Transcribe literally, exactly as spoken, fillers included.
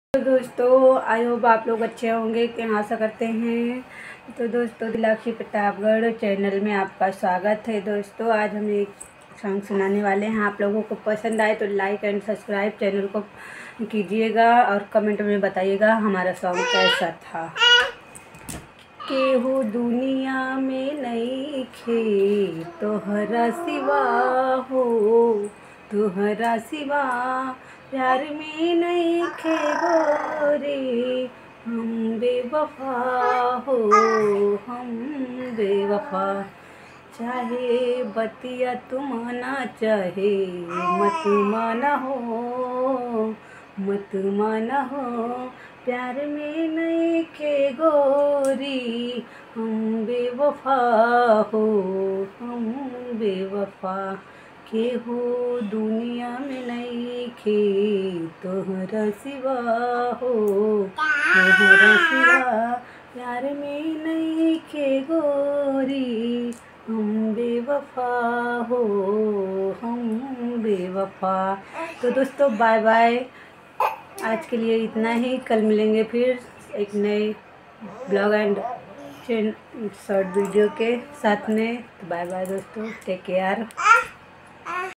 तो दोस्तों I hope आप लोग अच्छे होंगे कि आशा करते हैं। तो दोस्तों दिलाक्षी प्रतापगढ़ चैनल में आपका स्वागत है। दोस्तों आज हम एक सॉन्ग सुनाने वाले हैं। आप लोगों को पसंद आए तो लाइक एंड सब्सक्राइब चैनल को कीजिएगा और कमेंट में बताइएगा हमारा सॉन्ग कैसा था। केहू दुनिया में नइखे तोहरा सिवा हो, तोहरा सिवा प्यार में नइखे गोरी, हम बेवफा हो, हम बेवफा। चाहे बतिया तू माना चाहे मत माना हो, मत माना हो, प्यार में नइखे गोरी, हम बेवफा हो, हम बेवफा। केहू दुनिया में नइखे तोहरा सिवा हो, तोहरा सिवा प्यार में नइखे गोरी, हम बेवफा हो, हम बेवफा। तो दोस्तों बाय बाय, आज के लिए इतना ही। कल मिलेंगे फिर एक नए ब्लॉग एंड शॉर्ट वीडियो के साथ में। तो बाय बाय दोस्तों, टेक केयर।